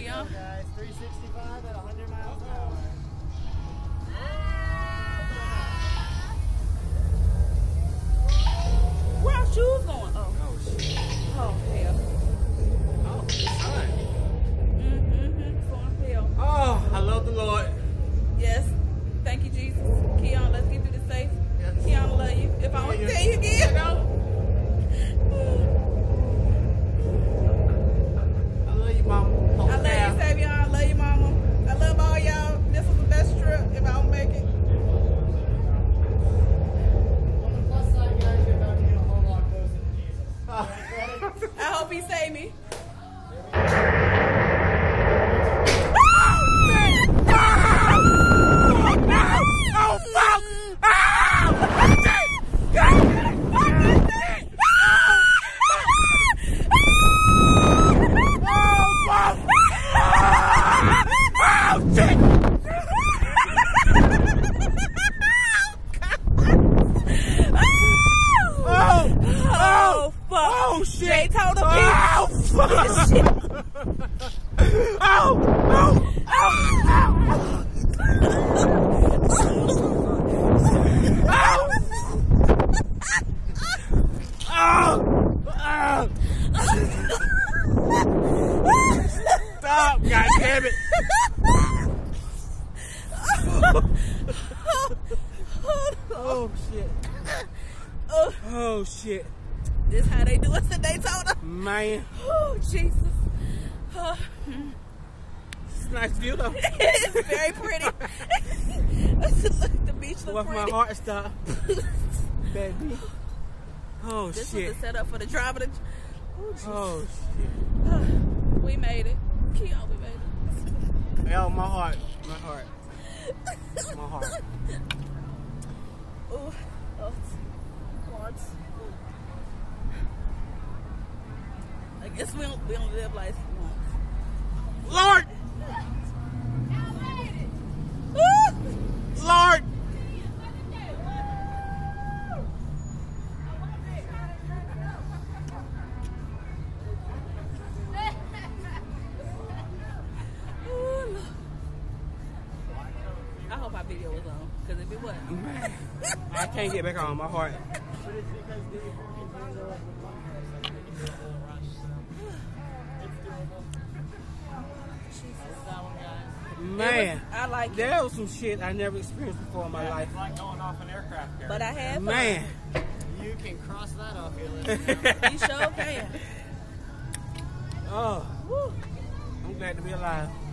Keon. Guys, 365 at 100 miles an hour. Where our shoes going? Oh, shit. Oh, hell. Oh, the sun. Going hell. Oh, I love the Lord. Yes. Thank you, Jesus. Keon, let's get through this safe. Yes. Keon, I love you. If I don't tell you again. I love you, Mama. I love you, Savion. I love you, Mama. I love all y'all. This was the best trip if I don't make it. On the plus side, guys, you're about to get a whole lot closer to Jesus. I hope he saved me. Daytona Beach. Oh, shit. Stop, God damn it. Oh, shit. Oh, shit. This how they do us in Daytona. Man. Oh, Jesus. It's a nice view, though. It's very pretty. The beach looks pretty. My heart stop. Baby. Oh, this shit. was the setup for the driver. Oh, shit. We made it. Keon, we made it. Oh, my heart. My heart. My heart. Oh, once. I guess we don't live life once. Lord! Lord! I hope my video was on, because if it wasn't, I can't get back on my heart. Man, I like it. That was some shit I never experienced before in my life. It's like going off an aircraft carrier. But I had fun. Man. You can cross that off your list. You sure can. Oh, I'm glad to be alive.